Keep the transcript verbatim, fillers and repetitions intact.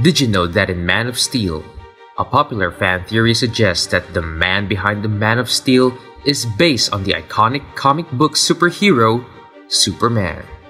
Did you know that in Man of Steel, a popular fan theory suggests that the man behind the Man of Steel is based on the iconic comic book superhero, Superman?